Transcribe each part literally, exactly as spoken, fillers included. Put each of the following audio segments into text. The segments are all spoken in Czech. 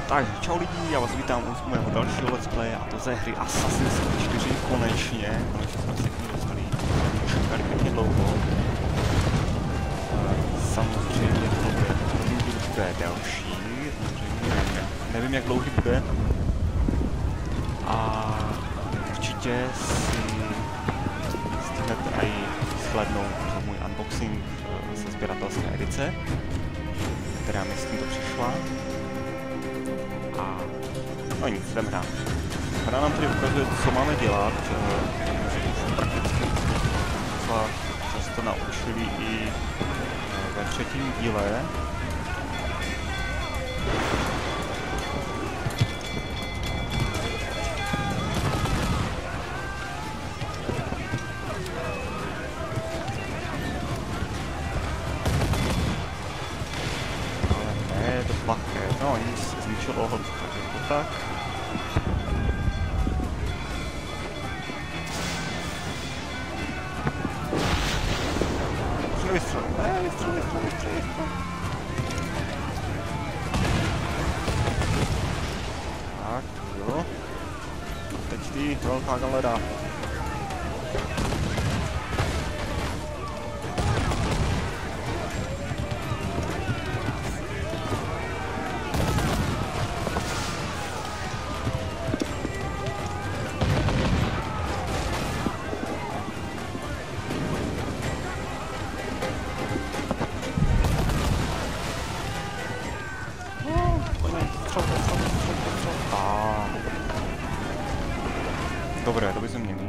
Takže čau lidi, já vás vítám u mého dalšího let's play, a to ze hry Assassin's Creed čtyři konečně. Konečně jsme se k ní dostali, čekali pěkně dlouho. Samozřejmě to bude, bude delší, samozřejmě nevím jak dlouhý bude. A určitě si stihnete i shlednout za můj unboxing ze sběratelské edice, která mi s tímto přišla. A no nic, jdem hrát. Hra nám tady ukazuje, co máme dělat, že už prakticky docela často naučili i ve třetím díle. Ale ne, to plaché, no nic, zničilo ho, takže to tak. Vystřel, ne, vystřel, vystřel, vystřel, vystřel. Tak, jo. A teď ty, velká galera. Dobré, to by se měli.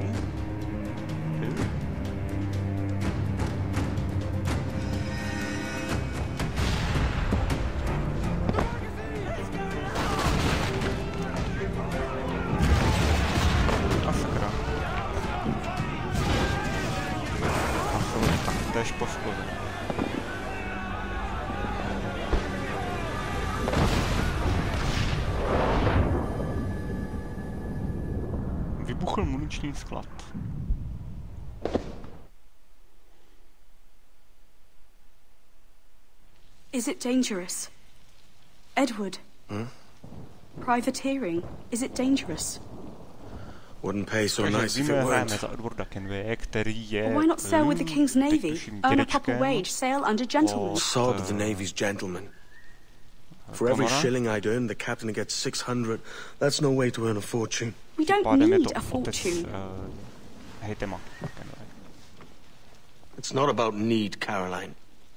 A sakra. A to tak též poškozené. Vybuchl muniční sklad. Is it dangerous? Edward? Hmm? Privateering, is it dangerous? Wouldn't pay so Takže nice if víme, it hrajeme weren't. za Edwarda Kenwaye, který je... Why not sail with the King's Navy? Earn a proper wage, sail under gentlemen. Sword of the Navy's gentlemen. For every shilling I'd earn, the captain gets six hundred. That's no way to earn a fortune. We don't need a fortune. Hejtema. It's not about need, Caroline.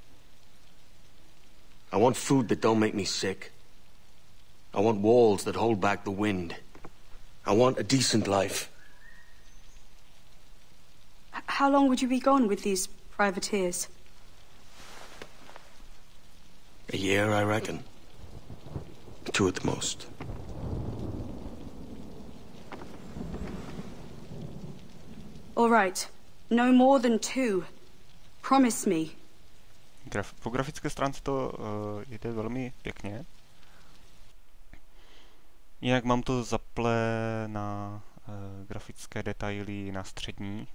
I want food that don't make me sick. I want walls that hold back the wind. I want a decent life. H- How long would you be gone with these privateers? A year, I reckon. Two at the most. All right. No more than two. Promise me. Graf po grafické stránce to uh, jde velmi pěkně. Jinak mám to zaplé na uh, grafické detaily na střední.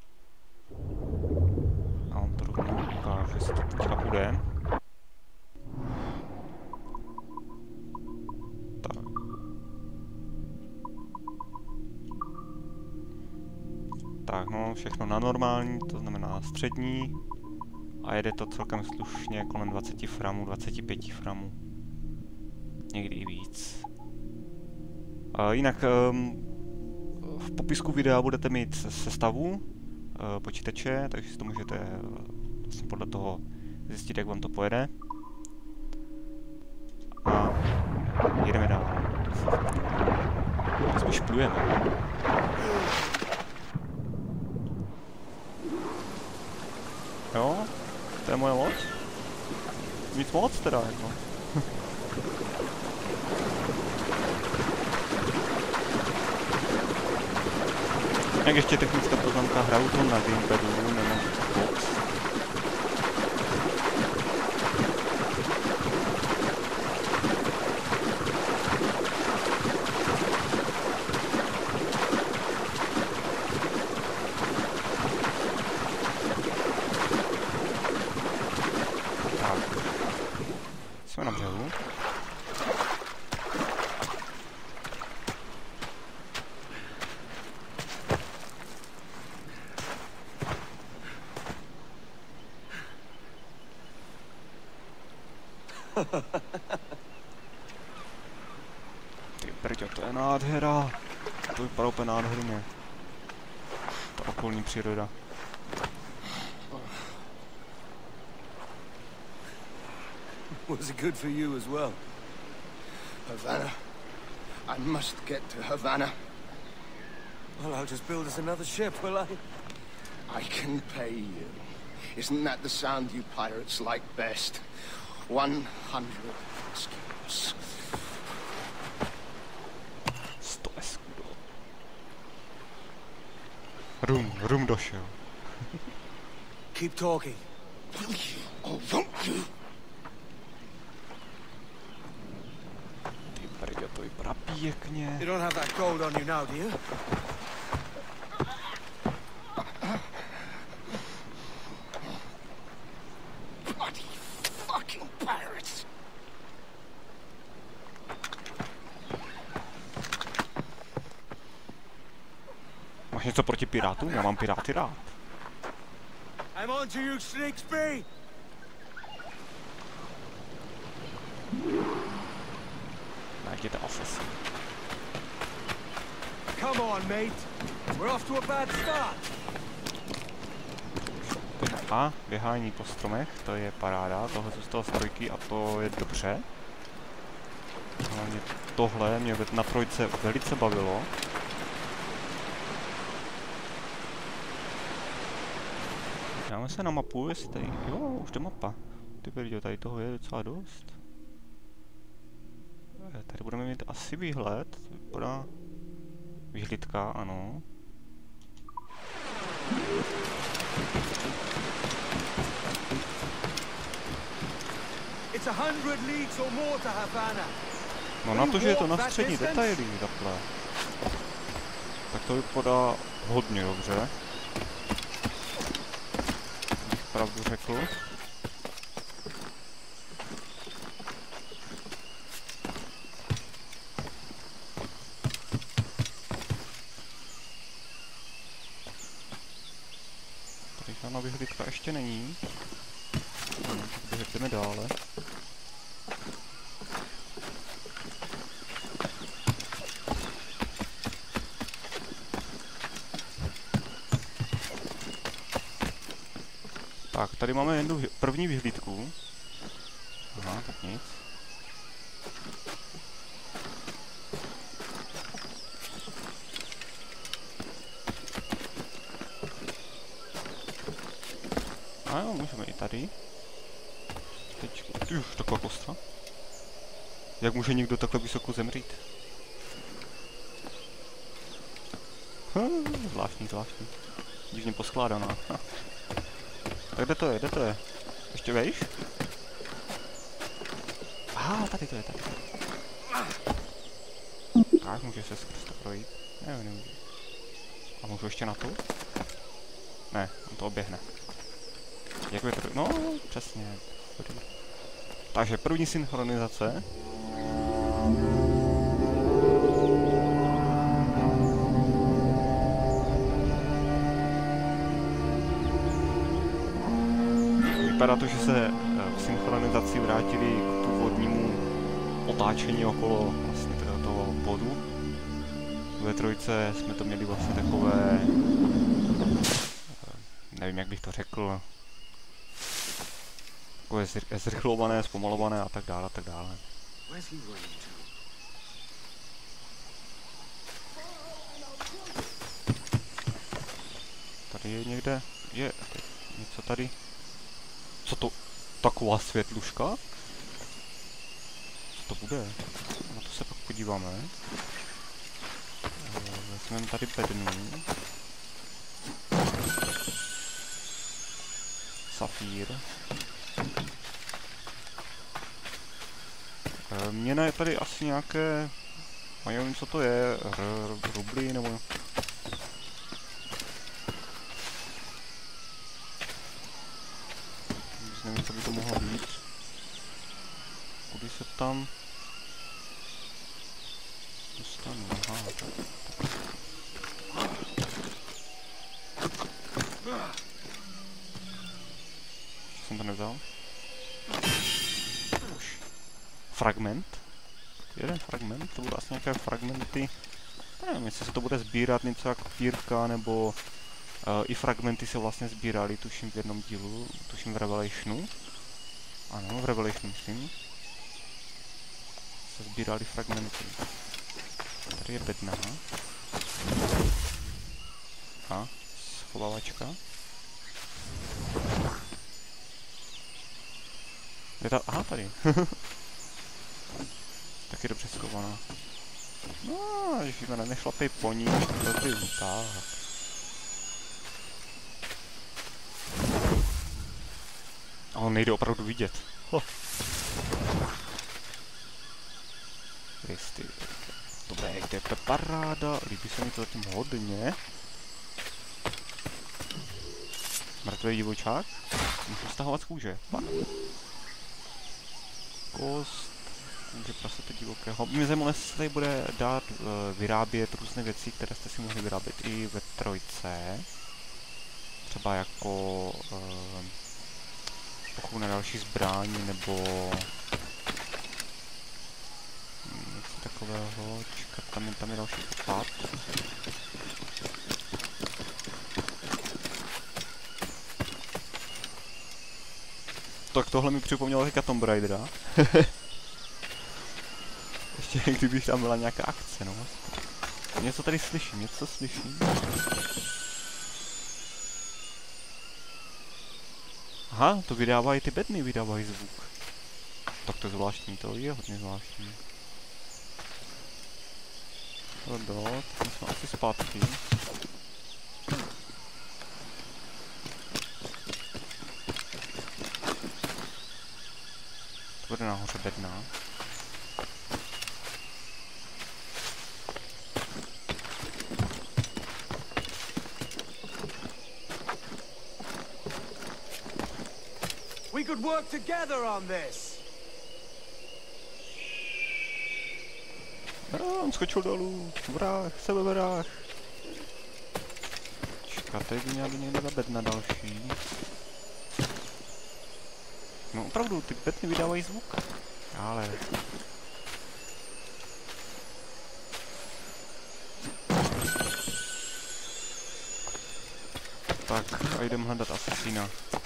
A on to rovnou ukáže, jestli to teďka bude. Tak. Tak, no, všechno na normální, to znamená střední. A jede to celkem slušně kolem dvacet framů, dvacet pět framů. Někdy i víc. Uh, jinak um, v popisku videa budete mít sestavu uh, počítače, takže si to můžete uh, podle toho zjistit, jak vám to pojede. A jedeme dál. Spíš plujeme. Jo, to je moje loď. Nic moc teda, jako. Jak ještě technická poznámka, hraju to na gamepadu, nemám box. Tak. Jsme na břehu. Ty brďo, to je nádhera. To vypadá úplně nádherně. Ta okolní příroda. Was it good for you as well? Havana. I must get to Havana. Well, I'll just build us another ship, will I? I can pay you. Isn't that the sound you pirates like best? One hundred escudos. Sto escudo. Rum, rum došel. Keep talking. Will you or won't you? Ty brďo, to vypadá pěkně. You don't have that gold on you now, do you? Bloody fucking pirates! Máš něco proti pirátům? Já mám piráty rád. I'm on to you, Sligsby! Najděte asasy. Come on, mate. We're off to a bad start. A běhání po stromech, to je paráda, tohle zůstalo z trojky a to je dobře. Hlavně tohle mě na trojce velice bavilo. Dáme se na mapu, jestli tady, jo, už to mapa. Ty brďo, tady toho je docela dost. Tady budeme mít asi výhled, to vypadá výhlídka, ano. It's a hundred leagues or more to Havana. No na to, že je to na střední detaily takhle. Tak to vypadá hodně dobře. Bych pravdu řekl. Tady žádná vyhlídka ještě není. No, tak jdeme dále. Tak, tady máme jednu první vyhlídku. Aha, tak nic. A jo, můžeme i tady. Teď, už taková kostra. Jak může někdo takhle vysoko zemřít? Hm, zvláštní, zvláštní. Divně poskládaná. Tak kde to je, kde to je? Ještě vejš? Aha, tady to je, tady. Tak, může se skrz to projít. Ne, nemůže. A můžu ještě na tu? Ne, on to oběhne. Jak by to... No, přesně. Takže první synchronizace. Vypadá to, že se v synchronizaci vrátili k původnímu otáčení okolo vlastně toho bodu. Ve trojce jsme to měli vlastně takové... Nevím, jak bych to řekl. Takové zrychlované, zpomalované a tak dále, a tak dále. Tady je někde... Je něco tady... Co to? Taková světluška? Co to bude? Na to se pak podíváme. Vezmeme tady bednu. Safír. Měna je tady asi nějaké... A nevím, co to je. R rubly nebo... Nevím, co by to mohlo být. Kudy se tam dostanu? Aha. Jsem to nevzal? Už. fragment. Jeden fragment, to budou asi nějaké fragmenty. Nevím, jestli se to bude sbírat něco jak kopírka, nebo uh, i fragmenty se vlastně sbíraly, tuším v jednom dílu, tuším v Revelationu. Ano, v Revelationu myslím. Se sbíraly fragmenty. Tady je bedna. A schovávačka. Je ta, aha, tady. Taky dobře schovaná. No, ježišmane, nešlapej po ní, to ty tak. A on nejde opravdu vidět. Oh. Jistý. Dobré, kde je paráda, líbí se mi to zatím hodně. Mrtvý divočák? Můžu stahovat z kůže. Kost. Může prasete divokého. Mě zajímalo, jestli tady bude dát uh, vyrábět různé věci, které jste si mohli vyrábět i ve trojce. Třeba jako uh, pokud na další zbraň, nebo něco takového. Čekat, tam je, tam je další odpad. Tak tohle mi připomnělo teďka Tomb Raidera. Ještě kdybych tam byla nějaká akce, no. Něco tady slyším, něco slyším. Aha, to vydávají ty bedny, vydávají zvuk. Tak to je zvláštní, to je hodně zvláštní. Dodo, tam jsme asi zpátky. To bude nahoře bedna. We could work together on this. No, on skočil dolů. Vrah, sebevrah. Čekat, tady by měla být někde ta bedna další. No opravdu, ty bedny vydávají zvuk. Ale... Tak, a jdem hledat asasína.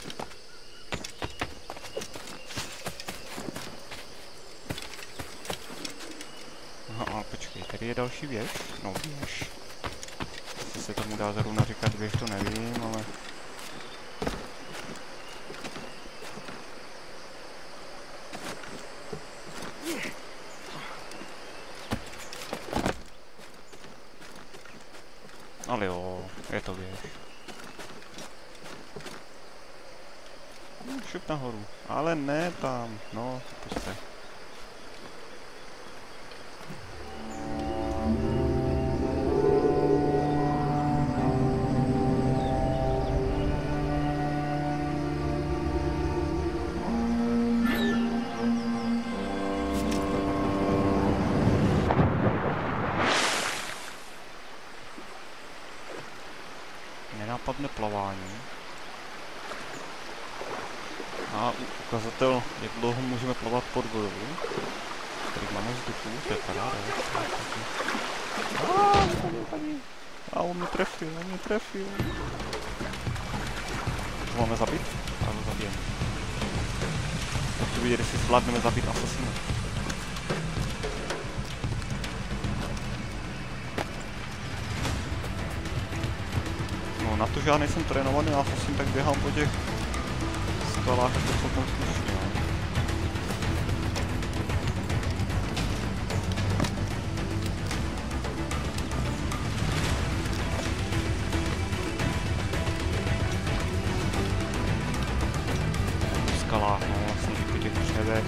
Aha, počkej, tady je další věž. No, věž. Jestli se tomu dá zrovna říkat věž, to nevím, ale... Ale jo, je to věž. Šup nahoru, ale ne tam, no, puste. Nenápadné plavání. A ukazatel, jak dlouho můžeme plavat pod vodou. Tady máme vzduchu, to je paráda. A on mě trefil, on mě trefil. To máme zabít? A ho zabijeme. Chci vidět, jestli zvládneme zabít asasina. No na to, že já nejsem trénovaný asasin, tak běhám po těch skalách jako celkem slušně. V skalách, no vlastně i po těch dřevech.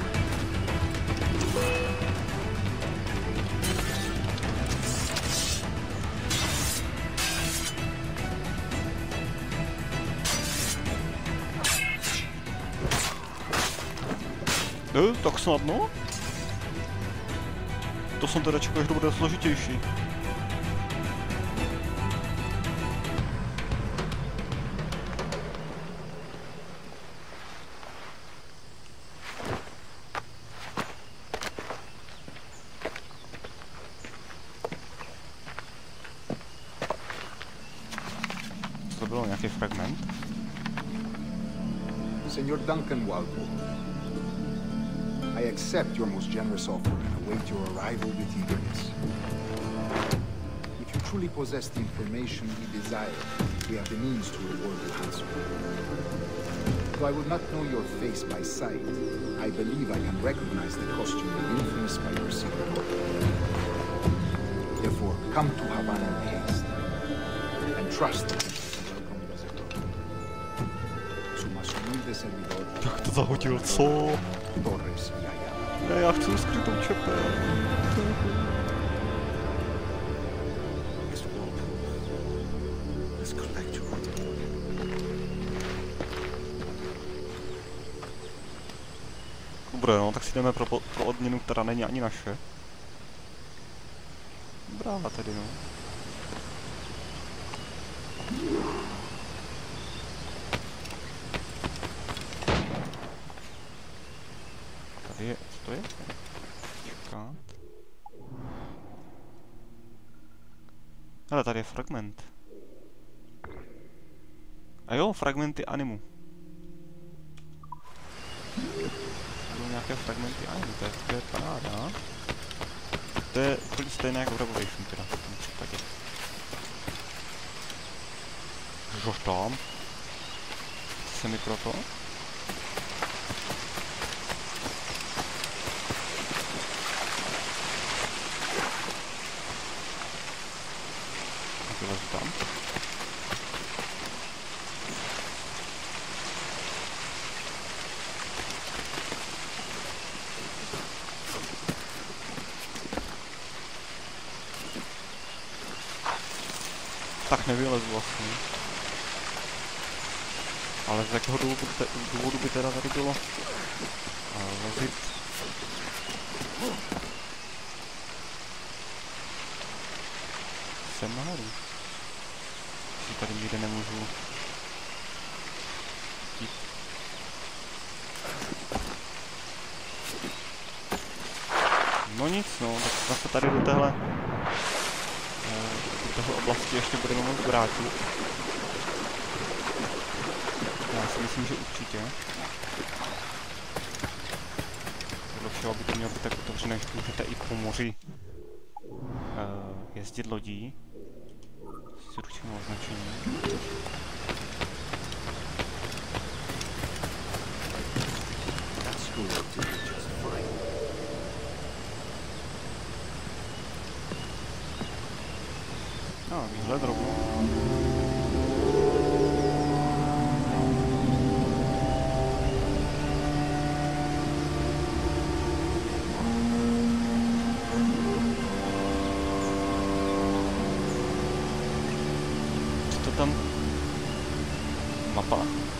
No, tak snadno? To jsem teda čekal, že to bude složitější. No, nějaký fragment. Senor Duncan Wildwood, I accept your most generous offer and await your arrival with eagerness. If you truly possess the information we desire, we have the means to reward you handsomely. Though I will not know your face by sight, I believe I can recognize the costume of infamous by your secret order. Therefore, come to Havana in haste, and trust that you can welcome you as a brother. Su más humilde servidor, Jak to zahodil, co? Torres y Ayala. Ne, já chci skrytou čepel. Mister Walpole, let's collect your reward. Dobré, no, tak si jdeme pro, pro odměnu, která není ani naše. Dobrá tedy, no. Tady je, co to je? Čekat. Hele, tady je fragment. A jo, fragmenty animu. Jsou nějaké fragmenty animu, to je, to je paráda. To je úplně stejné jako v Revelation teda, v tom případě. Už tam. Se mi proto. Vylezu tam. Tak nevylezu vlastně. Ale z jakého důvodu, te, důvodu by teda tady bylo uh, lezit? Sem nahoru. Si tady nikde nemůžu jít. No nic no, tak zase tady do téhle do téhle oblasti ještě budeme moct vrátit. Já si myslím, že určitě. Podle všeho by to mělo být tak otevřené, že můžete i po moři uh, jezdit lodí. Si ručím označení. No, výhled rovnou. Tam mapa.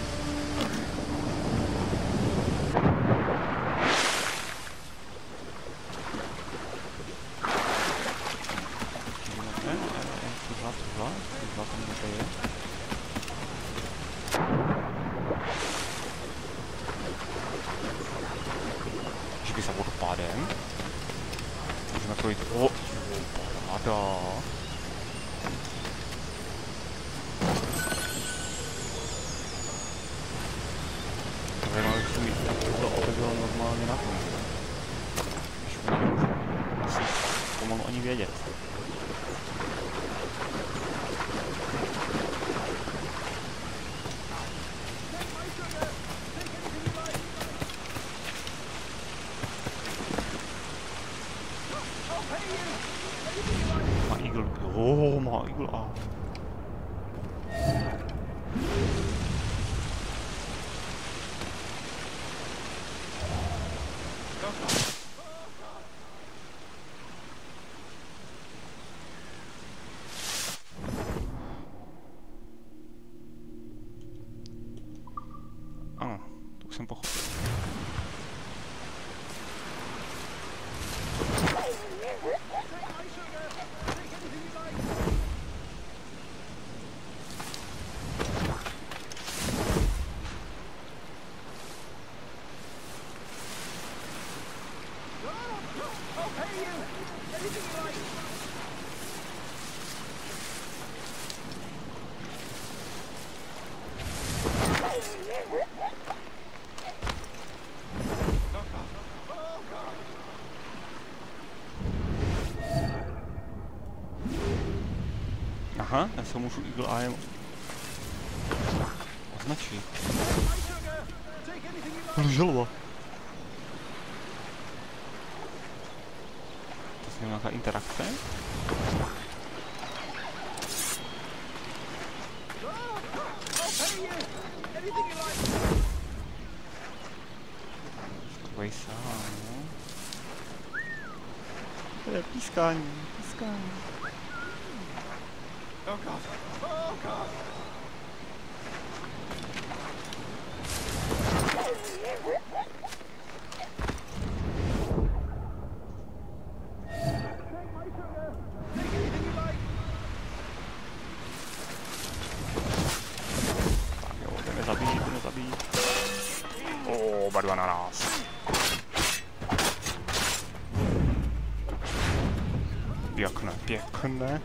Že by za vodopádem. Můžeme projít. O, paráda. Zajímavé, že mi to otevřelo normálně na tom. Když oni nemůžu asi pomalu ani vědět. Má Eagle. Oh, má Eagle. Ah. Ano, to už jsem pochopil. Aha, já se můžu Eagle Eye označit. Želva. To je nějaká interakce? Takovej sám, no. To je pískání, pískání. Oh God! Oh God! Tak jo, jdeme zabít, jdeme zabít. O, oba dva naraz. Pěkné, pěkné.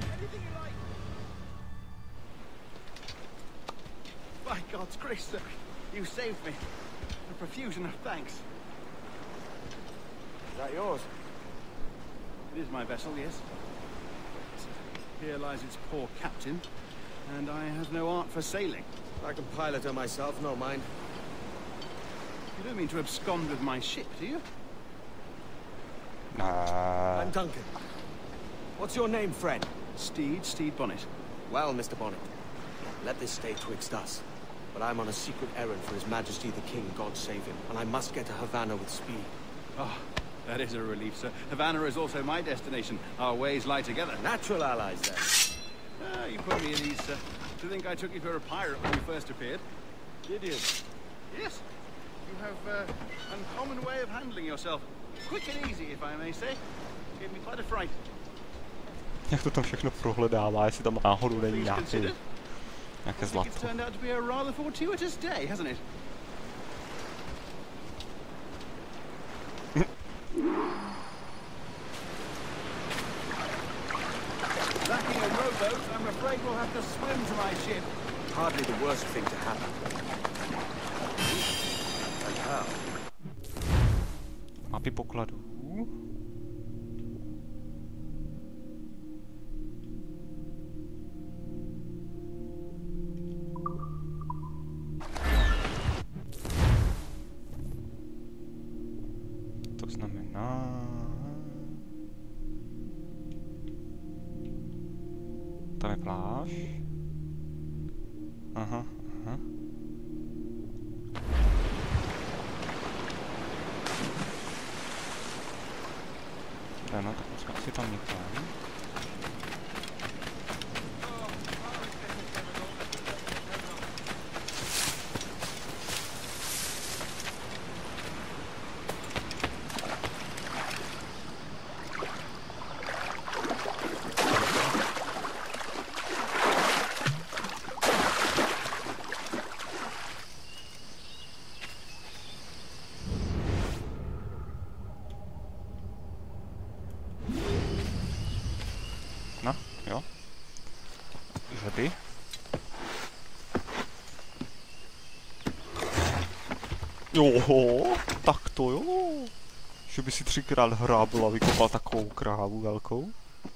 By God's grace, sir, you saved me. A profusion of thanks. Is that yours? It is my vessel, yes. Here lies its poor captain, and I have no art for sailing. I can pilot her myself, no mind. You don't mean to abscond with my ship, do you? Nah. I'm Duncan. What's your name, friend? Steed, Steed Bonnet. Well, Mister Bonnet, let this stay twixt us. But I'm on a secret errand for His Majesty the King, God save him, and I must get to Havana with speed. Oh, that is a relief, sir. Havana is also my destination. Our ways lie together. Natural allies, then. Ah, you put me at ease, sir. To think I took you for a pirate when you first appeared. Did you? Yes. You have uh, an uncommon way of handling yourself. Quick and easy, if I may say. Gave me quite a fright. Jak to tam všechno prohledává, jestli tam náhodou není Things nějaký, considered, nějaké I think zlato. it's turned out to be a rather fortuitous day, hasn't it? Lacking a rowboat, I'm afraid we'll have to swim to my ship. Hardly the worst thing to happen. And how? Mapy pokladů. To znamená... Tam je pláž. Aha, aha. No, tak musím asi tam někam. No, jo. Že by. Joho, tak to jo. Že by si třikrát hrábl a vykopal takovou krávu velkou.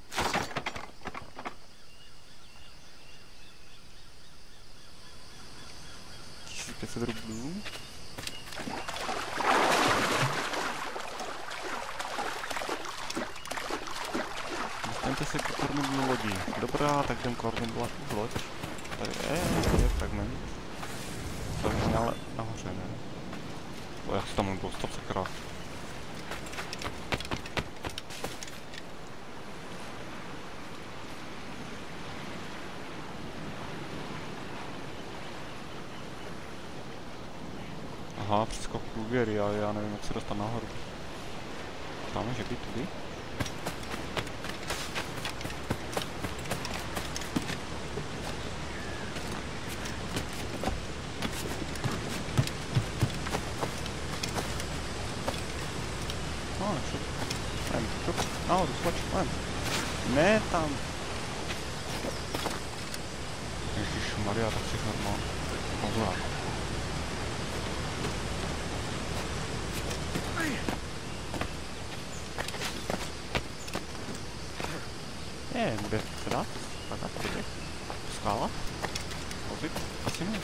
tisíc pět set rublů. Dostaňte se k kormidlu lodí. Dobrá, tak jdem kormidla loď. Tady je, je fragment. To je ale nahoře, ne? O, jak se tam můžu dostat, sakra. Aha, přeskok průvěry, ale já nevím, jak se dostat nahoru. Tam může být tudy? No, šup. Ven, šup. Nahoru, skoč, ven. Ne tam. Ježišmarja, tak si normálně. Pozor. Nie, mogę sprzedać? Taka, skála? Vozit? Asi ne.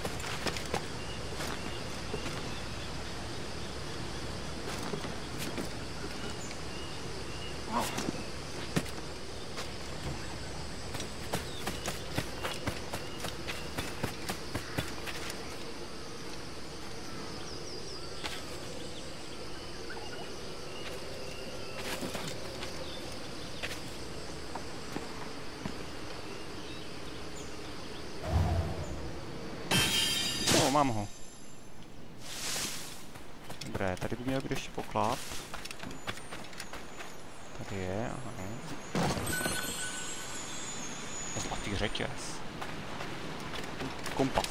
Mám ho. Dobré, tady by měl být ještě poklad. Tady je, aha. Zlatý řetěz. Kompas.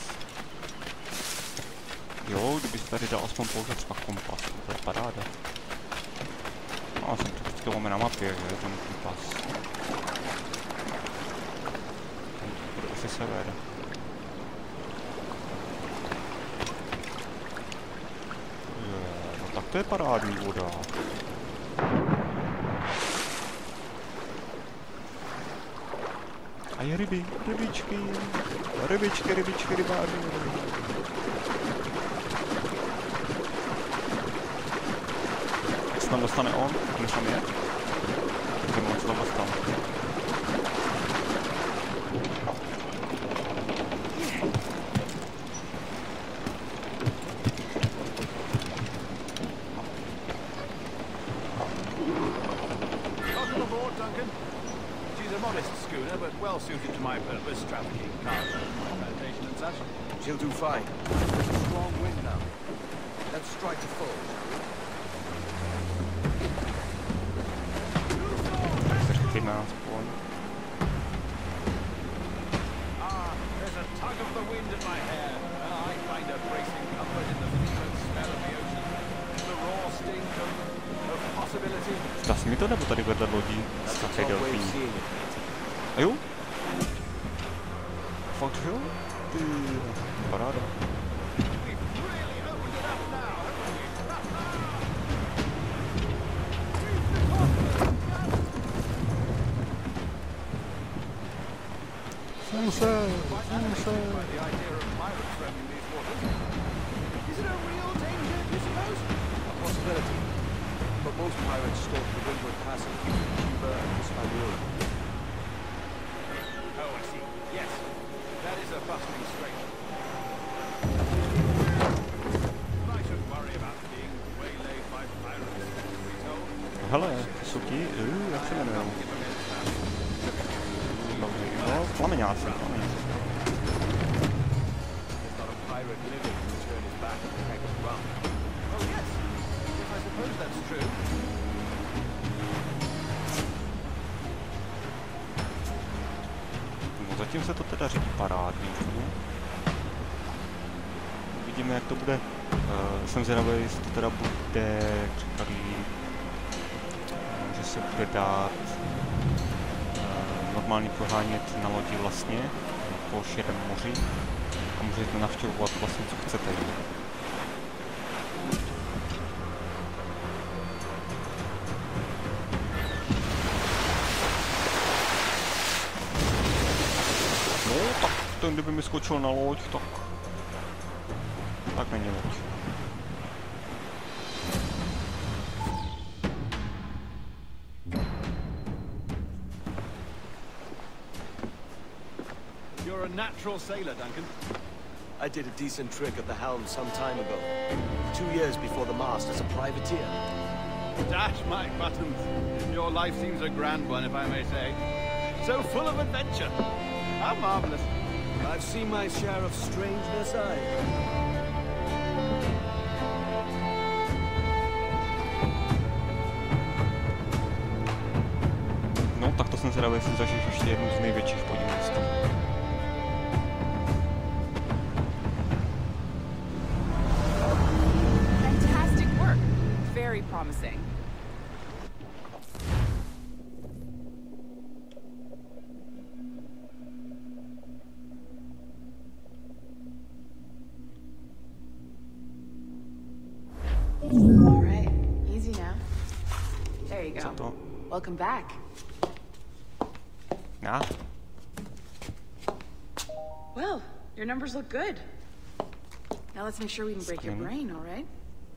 Jo, kdyby se tady dal aspoň pouze třeba kompas, to je paráda. No, jsem to vždycky máme na mapě, že ten kompas. Ten bude asi sever. Tak to je parádní voda. A je ryby, rybičky, rybičky, rybičky, rybáři. Jak se tam dostane on? Než tam je? Tak on se tam dostal. Well suited to my purpose, trafficking cargo, plantation and such. She'll do fine. Strong wind now. Let's strike to full. Ah, there's a tug of the wind at my hair, and I find a bracing comfort in the frequent smell of the ocean, the raw stink of, of possibility. Zda mi to nebo tady vedle lodí z také delfíní? A jo? Fakt jo? Ty, paráda. Slunce, slunce. Is it a real danger, do you suppose? A possibility. But most pirates stalk the Windward Passage between Cuba and Hispaniola. Oh, I see. Yes. That is a bustling strait. I shouldn't worry about being waylaid by pirates, we told. Hele, to jsou ti, uh, jak se jmenujou? No, plameňáci, plameňáci. There's not a pirate living to turn his back on the Haggard Rum. Oh, yes. Yes, I suppose that's true. Zatím se to teda řídí parádně. Uvidíme, jak to bude. Uh, jsem zvědavý, jestli to teda bude připravý, uh, že se bude dát uh, normálně prohánět na lodi vlastně po širém moři a můžete navštěvovat vlastně, co chcete. Ten, kdyby mi skočil na loď, tak... Tak není loď. You're a natural sailor, Duncan. I did a decent trick at the helm some time ago. Two years before the mast as a privateer. Dash my buttons. Your life seems a grand one, if I may say. So full of adventure. How marvelous. I've seen my share of strangeness, I... No, tak to jsem zvědavý, jestli zažiješ ještě jednu z největších podivností. Fantastic work. Very promising. All right, easy now. There you go. Welcome back. Já. Well, your numbers look good. Now let's make sure we can break your brain, all right?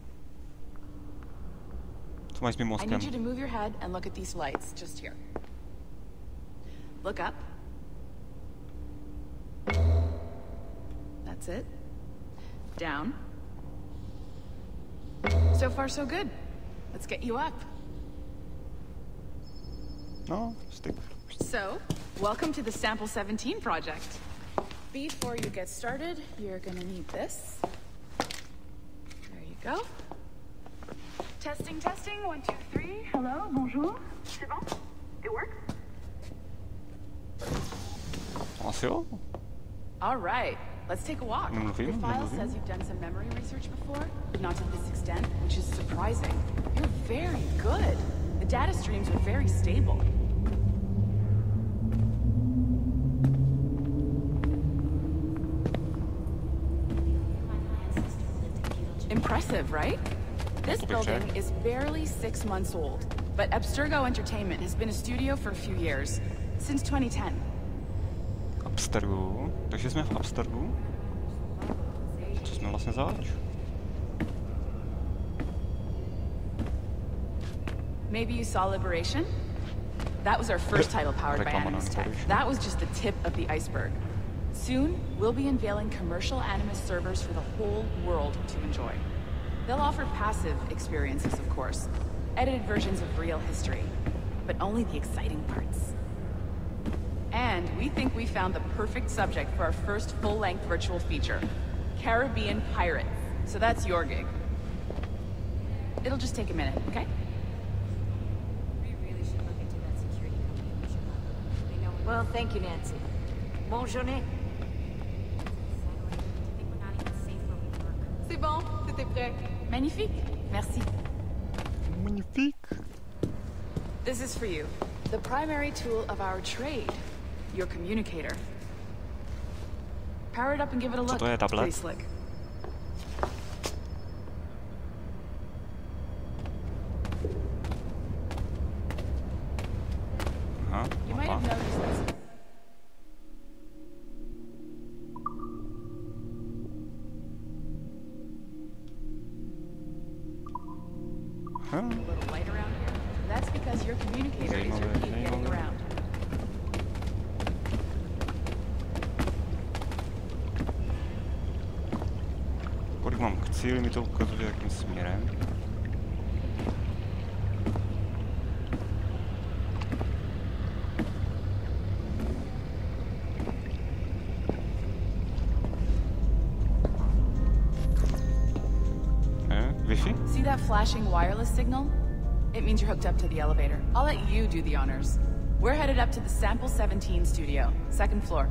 Co máš s mým I mozkem? need you to move your head and look at these lights just here. Look up. That's it. Down. So far, so good. Let's get you up. No, styk. So, welcome to the Sample seventeen project. Before you get started, you're gonna need this. There you go. Testing, testing, one, two, three. Hello, bonjour. C'est bon? It works? Asi jo? All right, let's take a walk. Nemluvím, The file nemluvím. says you've done some memory research before, but not to this extent, which is surprising. You're very good. The data streams are very stable. Impressive, right? This building is barely six months old, but Abstergo Entertainment has been a studio for a few years, since twenty ten. Abstergu. Takže jsme v Abstergu. Co jsme vlastně zač? Maybe you saw Liberation? That was our first title powered by Reklama na Animus Tech. Liberation. That was just the tip of the iceberg. Soon, we'll be unveiling commercial Animus servers for the whole world to enjoy. They'll offer passive experiences, of course. Edited versions of real history. But only the exciting parts. And we think we found the perfect subject for our first full-length virtual feature. Caribbean Pirates. So that's your gig. It'll just take a minute, okay? Well, thank you, Nancy. Bonne journée. C'est bon, c'était prêt. Magnifique. Merci. Magnifique. This is for you. The primary tool of our trade. Your communicator. Power it up and give it a look. to je, It's tablet? pretty slick. Aha, You might have mapa. noticed this. Huh? A little light around here. That's because your communicator is your Zajímavé, key getting zajímavé. around. Kolik mám k cíli, mi to ukazuje jakým směrem. Eh, Wi-Fi? See that flashing wireless signal? It means you're hooked up to the elevator. I'll let you do the honors. We're headed up to the Sample seventeen studio, second floor.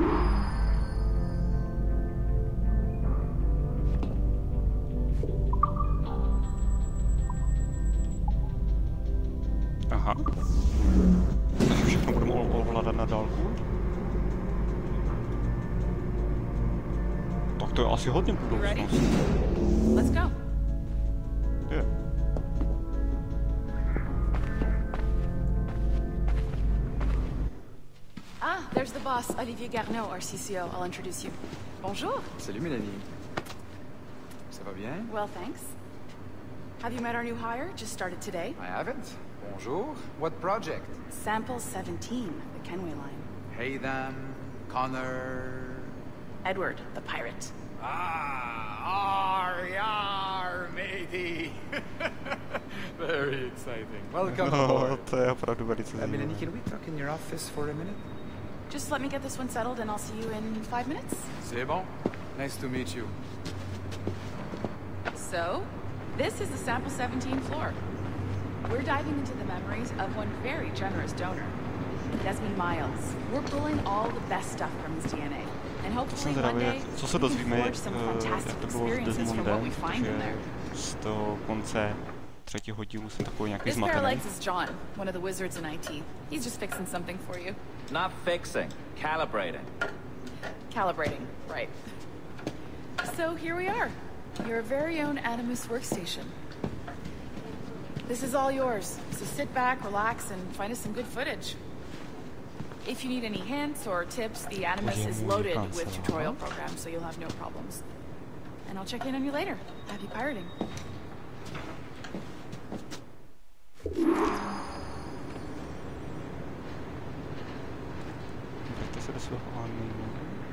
Aha. Takže všechno budeme ov- ovládat na dálku. Tak to je asi hodně You ready? budoucnost. Let's go. Je. Ah, there's the boss, Olivier Garneau, our C C O. I'll introduce you. Bonjour. Salut Mélanie. Ça va bien? Well, thanks. Have you met our new hire? Just started today. I haven't. Bonjour. What project? Sample seventeen, the Kenway line. Hey them, Connor. Edward, the pirate. Ah, ar, yar, matey. Very exciting. Welcome No, aboard. to je opravdu velice Uh, Mélanie, zajímavé. can we talk in your office for a minute? Just let me get this one settled and I'll see you in five minutes. C'est bon. Nice to meet you. So, this is the Sample seventeen floor. We're diving into the memories of one very generous donor, Desmond Miles. We're pulling all the best stuff from his D N A. And hopefully Jsem one zvědavý, day jak- co se we can dozvíme, forge some eh, jak fantastic to bylo s experiences from what we Desmondem, find in there. protože z toho konce třetího dílu jsem takový nějaký This pair of zmatený. legs is John, one of the wizards in I T. He's just fixing something for you. Not fixing, calibrating. Calibrating, right. So here we are, your very own Animus workstation. This is all yours, so sit back, relax, and find us some good footage. If you need any hints or tips, the Animus is loaded with tutorial programs, so you'll have no problems. And I'll check in on you later. Happy pirating. Se do svého animu.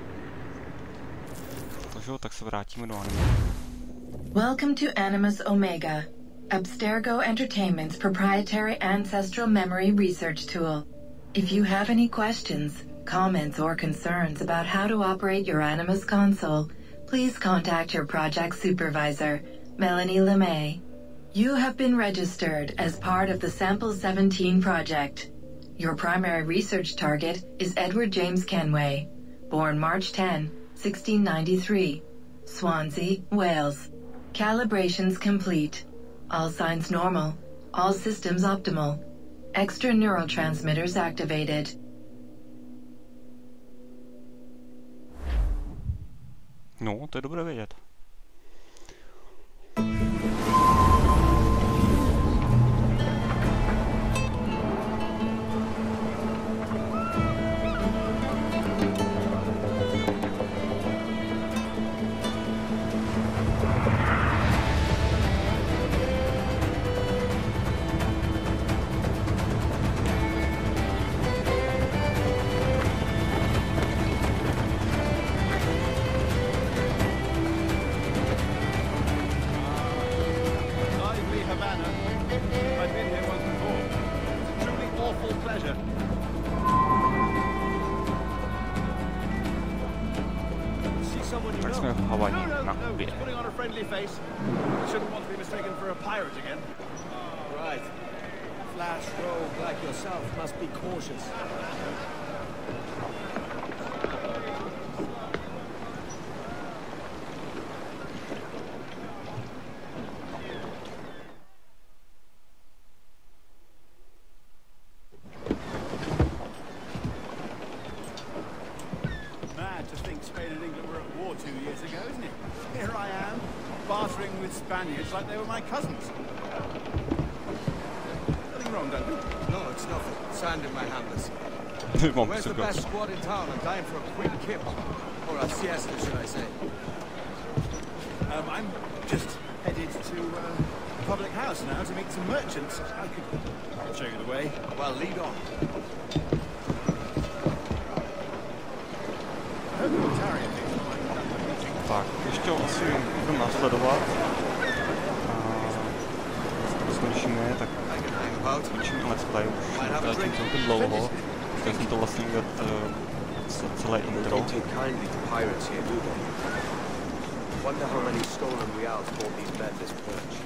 Takže tak se vrátíme do animu. Welcome to Animus Omega, Abstergo Entertainment's proprietary ancestral memory research tool. If you have any questions, comments, or concerns about how to operate your Animus console, please contact your project supervisor, Melanie LeMay. You have been registered as part of the Sample seventeen project. Your primary research target is Edward James Kenway, born March tenth, sixteen ninety-three, Swansea, Wales. Calibrations complete. All signs normal. All systems optimal. Extra neurotransmitters activated. No, to je dobré vědět. Spaniards like they were my cousins. Nothing wrong, Duncan? No, it's nothing. Sand in my hammers. Where's the best squad in town? I'm dying for a quick kip. Or a siesta, should I say. Um, I'm just headed to uh, a public house now to meet some merchants. I could show you the way. Well, lead on. I hope you'll tarry a bit. Tak, ještě asi budu následovat. A skončíme, tak skončíme let's play už zatím celkem dlouho. Chtěl jsem to vlastně udělat uh, celé intro. Wonder how many stolen reals bought these men this perch.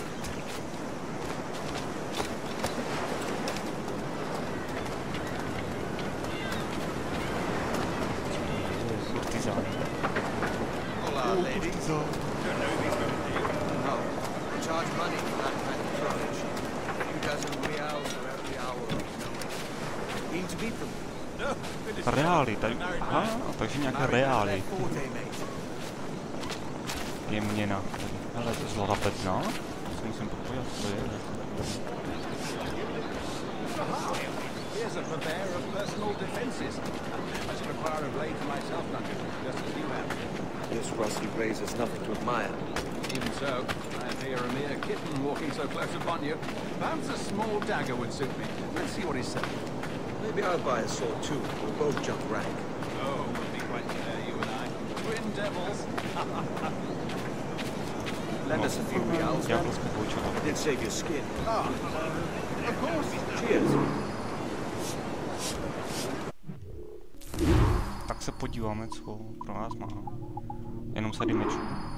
Hola, ladies. Don't know these women, do you? No. Charge money for that kind of trudge. A few dozen reals for every hour of knowing. Keen to meet them? No. Reály, tady, aha, takže nějaké reály. Je měna. Hele, to je zlata petna. To si musím podívat, co je. Here's a purveyor of personal defenses. I should acquire a blade for myself, Duncan, just as you have. This rusty razor's nothing to admire. Even so, I appear a mere kitten walking so close upon you. Perhaps a small dagger would suit me. Let's see what he's saying. Maybe I'll buy a sword too. We'll both jump rank. Oh, we'll be quite fair, you and I. Twin devils. Lend us a few reals, man. It did save your skin. Ah, uh, of course. Cheers. Tak se podíváme, co pro nás má. Jenom sady mečů.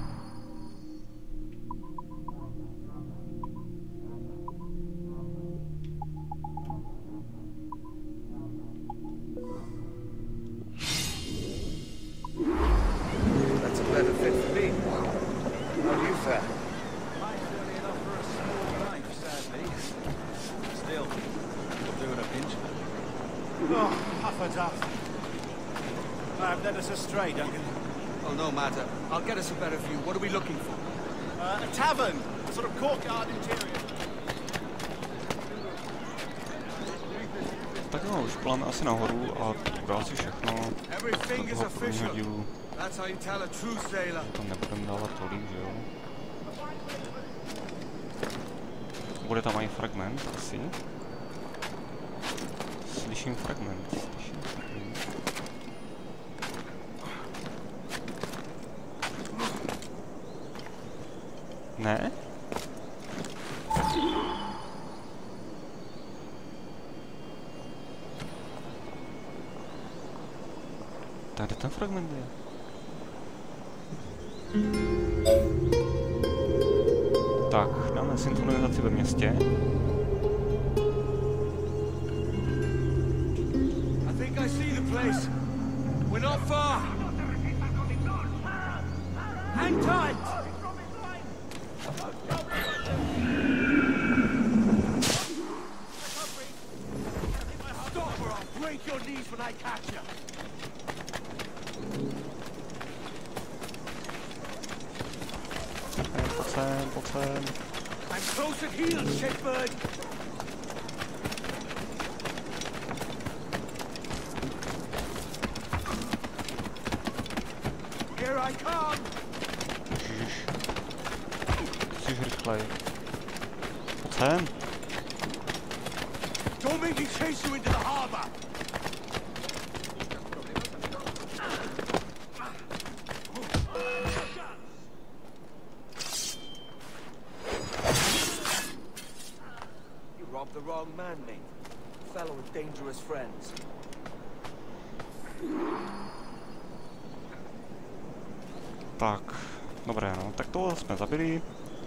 That's a better fit for me. How do you fare? Mine's early enough for a small knife, sadly. Still, we'll do it a pinch. Oh, puff a duff. I've led us astray, Duncan. Well, no matter. I'll get us a better view. What are we looking for? Uh, a tavern, a sort of courtyard interior. Tak No, už pláme asi nahoru a to bude asi všechno. Do toho prvního dílu tam nebudeme dávat tolik, že jo? Bude tam i fragment, asi. Slyším fragment, slyším fragment. Ne? Tady ten fragment je. Tak, dáme synchronizaci ve městě. I think I see the place. We're not far. Hang tight. Stop or I'll break your knees when I catch you. Pojď sem, pojď sem. I'm close at heel, shitbird. Here I come. Ježiš. Jsi rychlej. Pojď sem. Don't make me chase you into the harbor. The wrong man, mate. Fellow with dangerous friends. Tak, dobré, no, tak toho jsme zabili.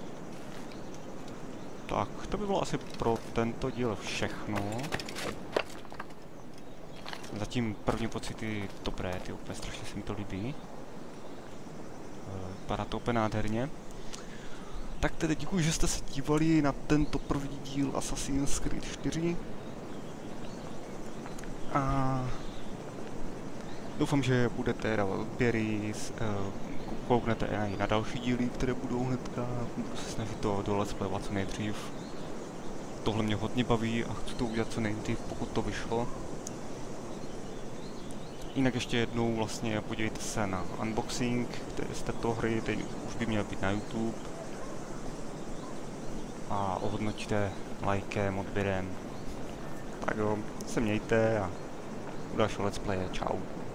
Tak, to by bylo asi pro tento díl všechno. Zatím první pocity dobré, ty úplně strašně se mi to líbí. Vypadá to úplně nádherně. Tak tedy děkuji, že jste se dívali na tento první díl Assassin's Creed čtyři. A doufám, že budete dávat odběry, kouknete i na další díly, které budou hnedka. Budu se snažit to do let's playovat co nejdřív. Tohle mě hodně baví a chci to udělat co nejdřív, pokud to vyšlo. Jinak ještě jednou vlastně podívejte se na unboxing z této hry, ten už by měl být na YouTube. A ohodnoťte lajkem, odběrem. Tak jo, se mějte a u dalšího let's playe, čau.